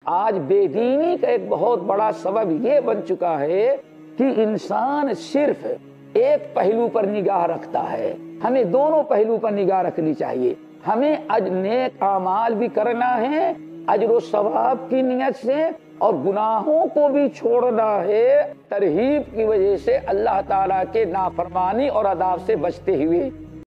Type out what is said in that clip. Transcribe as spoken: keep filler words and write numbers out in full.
आज बेदीनी का एक बहुत बड़ा सबब ये बन चुका है कि इंसान सिर्फ एक पहलू पर निगाह रखता है। हमें दोनों पहलू पर निगाह रखनी चाहिए। हमें अज नेक अमाल भी करना है अजर सवाब की नियत से, और गुनाहों को भी छोड़ना है तरहीब की वजह से, अल्लाह ताला के नाफरमानी और अदाब से बचते हुए।